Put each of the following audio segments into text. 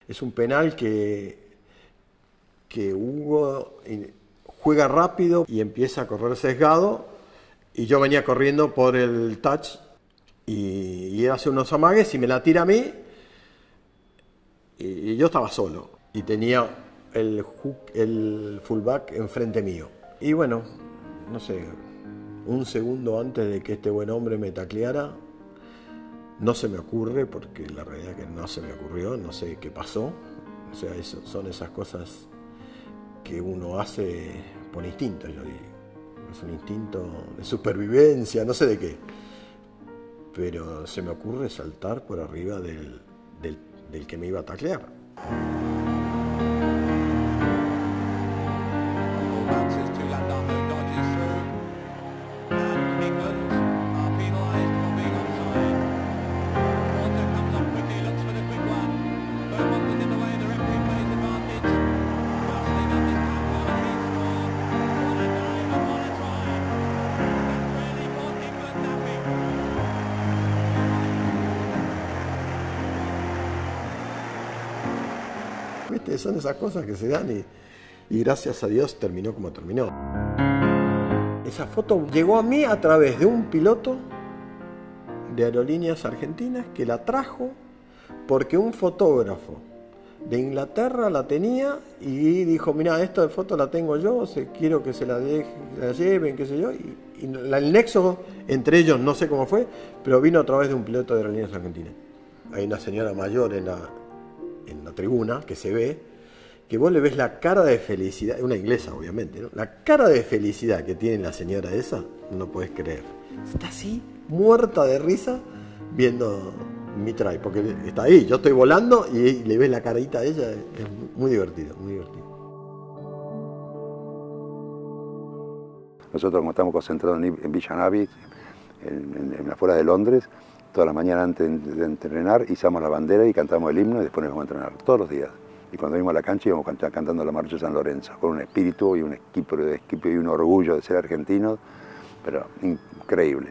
Es un penal que Hugo juega rápido y empieza a correr sesgado, y yo venía corriendo por el touch y él hace unos amagues y me la tira a mí, y yo estaba solo y tenía el fullback enfrente mío. Y bueno, no sé, un segundo antes de que este buen hombre me tacleara, no se me ocurre, porque la realidad es que no se me ocurrió, no sé qué pasó. O sea, son esas cosas que uno hace por instinto, yo digo. Es un instinto de supervivencia, no sé de qué. Pero se me ocurre saltar por arriba del que me iba a taclear. ¿Viste? Son esas cosas que se dan y gracias a Dios terminó como terminó. Esa foto llegó a mí a través de un piloto de Aerolíneas Argentinas que la trajo porque un fotógrafo de Inglaterra la tenía y dijo: mira, esta de foto la tengo yo, quiero que se la lleven, qué sé yo. Y el nexo entre ellos, no sé cómo fue, pero vino a través de un piloto de Aerolíneas Argentinas. Hay una señora mayor en la tribuna que se ve, que vos le ves la cara de felicidad, una inglesa obviamente, ¿no? La cara de felicidad que tiene la señora esa, no lo podés creer. Está así, muerta de risa, viendo mi try, porque está ahí, yo estoy volando y le ves la carita a ella, es muy divertido, muy divertido. Nosotros, como estamos concentrados en Villa Navi, en afuera de Londres, todas las mañanas antes de entrenar izamos la bandera y cantamos el himno y después nos vamos a entrenar todos los días. Y cuando íbamos a la cancha íbamos cantando la marcha de San Lorenzo, con un espíritu y un equipo y un orgullo de ser argentinos, pero increíble.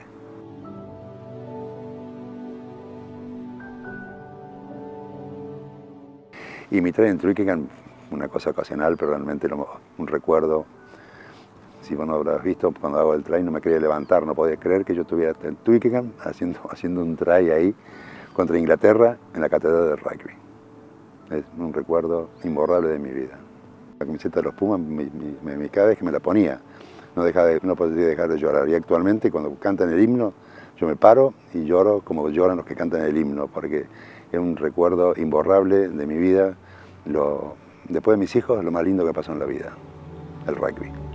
Y mi tren en Twickenham, una cosa ocasional, pero realmente un recuerdo. Si vos no habrás visto, cuando hago el try no me quería levantar, no podía creer que yo estuviera en Twickenham haciendo un try ahí contra Inglaterra en la catedral de rugby. Es un recuerdo imborrable de mi vida. La camiseta de los Pumas, cada vez que me la ponía, no podía dejar de llorar. Y actualmente cuando cantan el himno, yo me paro y lloro como lloran los que cantan el himno, porque es un recuerdo imborrable de mi vida. Después de mis hijos, lo más lindo que pasó en la vida, el rugby.